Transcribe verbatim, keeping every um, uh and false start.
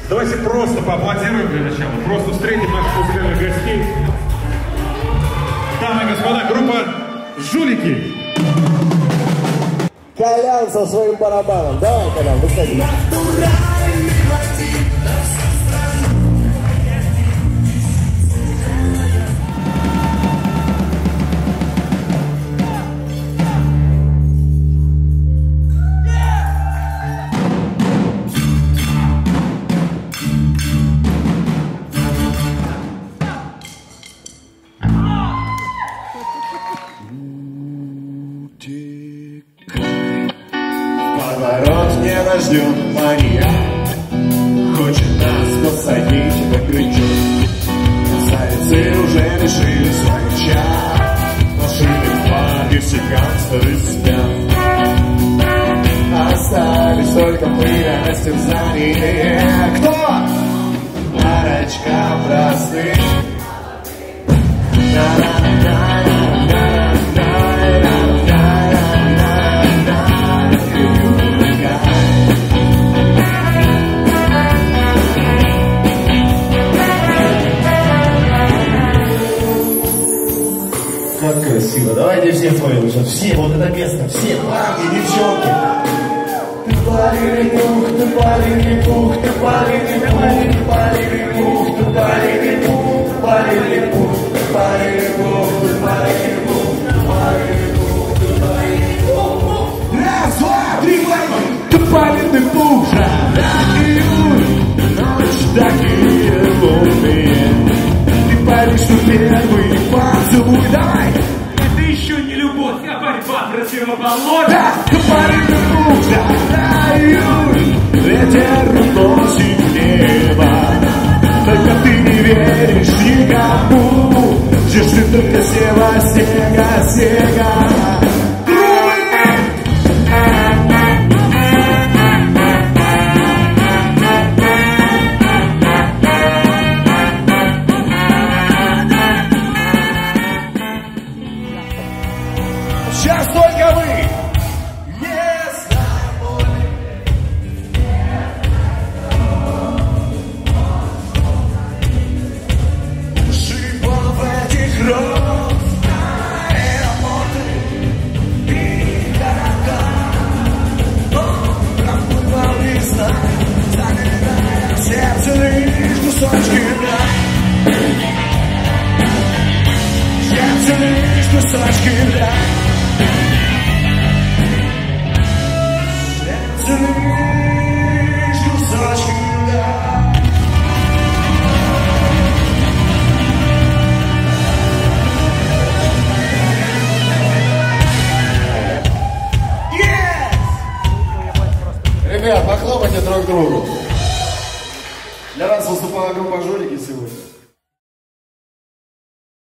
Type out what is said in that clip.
Давайте просто поаплодируем для начала. Просто встретим наших музыкальных гостей. Дамы и господа, группа «Жулики». Колян со своим барабаном. Давай, Колян, выходи. Поворот не рожден маньяк, хочет нас посадить на крючок. Красавицы уже решили своих чар, машины в парке, все гангстеры спят. Остались только мы на растерзании. Кто? Парочка простых. Как красиво. Давайте все споем сейчас. Все, вот это место. Все, парни, девчонки. Ты парень, пух, ты парень, пух, ты парень, пух, ты парень, пух, ты парень, пух, ты парень, пух, ты парень, пух, ты парень, пух, ты парень, пух, ты парень, пух. Раз, два, три, пойми. Ты парень, пух, жара, июль, ночь такие лунные. Ты парень, что первый поцелуй, давай. Это еще не любовь, а борьба противоположная. Да, ты парень, пух, жара, июль, ветер уносит небо. Только ты не веришь никому, ждешь ты только сева, снега, снега. Сейчас только вы! Не с тобой. Живо в этих розах, аэропорты и города. Он проплывал весна, заглядая в сердце лишь кусочки льда. Сердце лишь кусочки льда. Ребят, похлопайте друг другу. Для нас выступала группа «Жулики» сегодня.